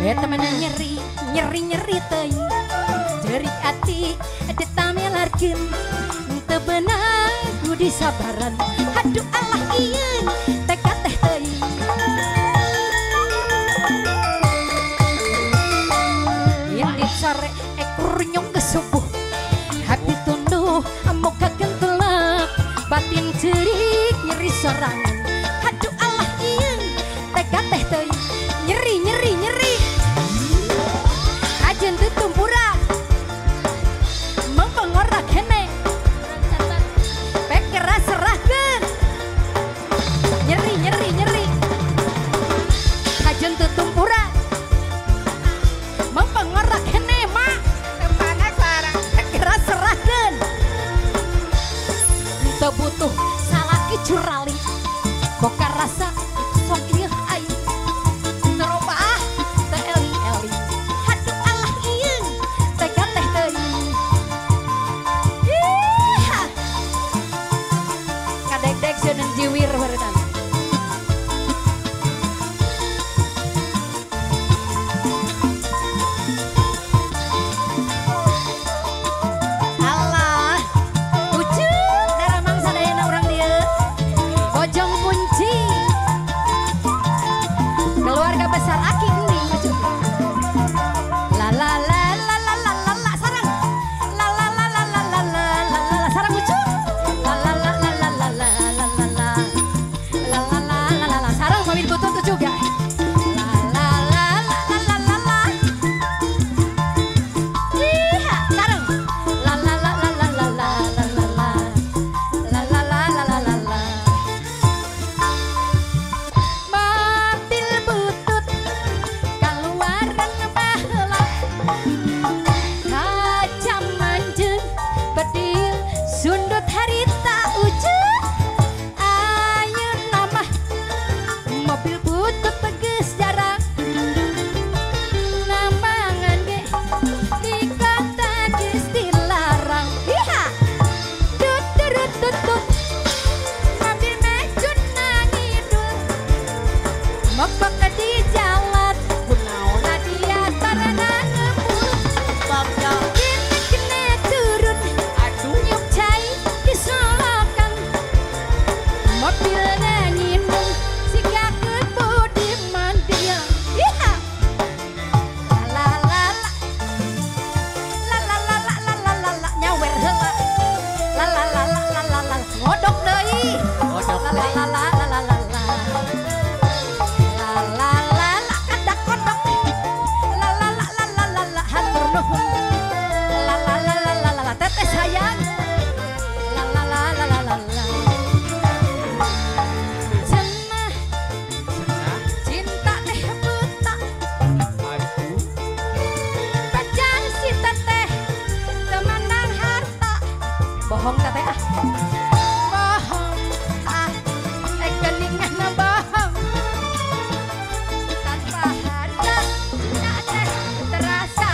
temen nyeri nyeri teuing jerik ati ditamelarkeun teu beunang kudu sabaran aduh Allah ieu teka teh teuing yen dicare ekur nyong subuh hati tunduh muka kentelak batin jerik nyeri sorangan aduh Allah ieu teka teh teuing nyeri ajen teu tumpura mempengorak hene pek keras serahkeun nyeri ajen teu tumpura mempengorak hene mak tempana sarang pek keras serahkeun teu butuh salaki curali boka rasa sok ieu aing terobah teu eling-eling aduh Allah ieu teka teh teuing kadek-dek seuneun jiwir barudan Allah uceuk daramang sadayana urang dieu Bojong Punci keluarga besar Aki Ening uceuk la la la la la la la la sarang la la la la la la la la la sarang uceuk la la la la la la la la la la la la la la sarang mobil butut juga la la la la la la la iha sarang la la la la la la la la la la la la la mobil butut kaluaran baheula kaca manjeun bedil sundut harita uceuk ayeuna mah mobil butut teges jarang nambangan ge di kota geus dilarang iha dut durut tutut mobil mejun ngidul mogok di jalan kunaona dia tarana ngembul bakal kene turun aduh nyuk cai disolokan mobilnya nyindung siga kebudi mandiang iha la la la la la la la la la la nyawer heula la la la la la la la ngodok deui la la la la la la la la la la la kadak kodok la la la la la la la hatur nuhun la la la la la la teteh sayang la la la la la la la cenah cinta teh buta pacar si teteh temandang harta bohong teteh bohong geningan bohong tanpa harta teteh terasa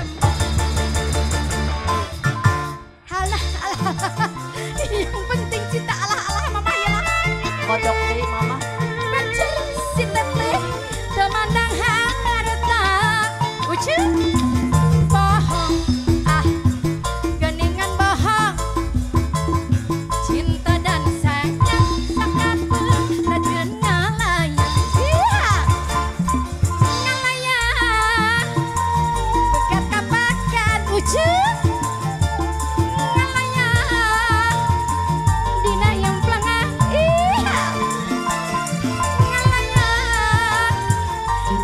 halah yang penting cinta Allah mama ya lah kodok deui mama pacar si teteh temandang harta uceuk bohong geningan bohong cinta dan sayang sakapeung rajin ngalayang iha ngalayang bekat kapakan uceuk ngalayang dina yang pelangah iha ngalayang